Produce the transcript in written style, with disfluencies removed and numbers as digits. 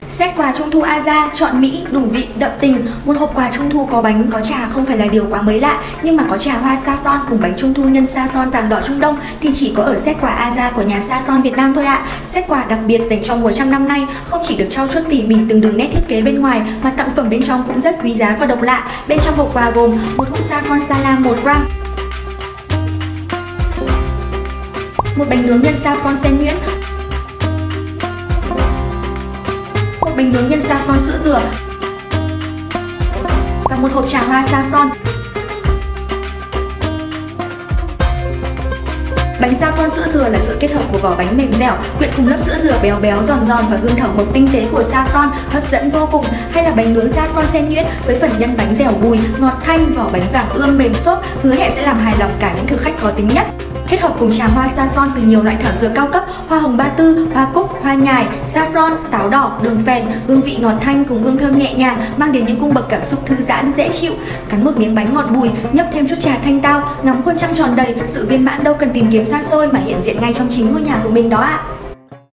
Set quà trung thu Aza, chọn mỹ, đủ vị, đậm tình. Một hộp quà trung thu có bánh, có trà không phải là điều quá mới lạ, nhưng mà có trà hoa saffron cùng bánh trung thu nhân saffron vàng đỏ Trung Đông thì chỉ có ở set quà Aza của nhà Saffron Việt Nam thôi ạ. Set quà đặc biệt dành cho mùa trăng năm nay không chỉ được trau chuốt tỉ mỉ từng đường nét thiết kế bên ngoài mà tặng phẩm bên trong cũng rất quý giá và độc lạ. Bên trong hộp quà gồm một hũ saffron salam 1 gram, một bánh nướng nhân saffron sen nhuyễn, bánh nướng nhân saffron sữa dừa và một hộp trà hoa saffron. Bánh saffron sữa dừa là sự kết hợp của vỏ bánh mềm dẻo quyện cùng lớp sữa dừa béo béo giòn giòn và hương thảo mộc tinh tế của saffron hấp dẫn vô cùng, hay là bánh nướng saffron sen nhuyễn với phần nhân bánh dẻo bùi, ngọt thanh, vỏ bánh vàng ươm mềm xốp, hứa hẹn sẽ làm hài lòng cả những thực khách có tính nhất. Kết hợp cùng trà hoa saffron từ nhiều loại thảo dược cao cấp, hoa hồng ba tư, hoa cúc, hoa nhài, saffron, táo đỏ, đường phèn, hương vị ngọt thanh cùng hương thơm nhẹ nhàng mang đến những cung bậc cảm xúc thư giãn dễ chịu. Cắn một miếng bánh ngọt bùi, nhấp thêm chút trà thanh tao, ngắm khuôn trăng tròn đầy, sự viên mãn đâu cần tìm kiếm xa xôi mà hiện diện ngay trong chính ngôi nhà của mình đó ạ.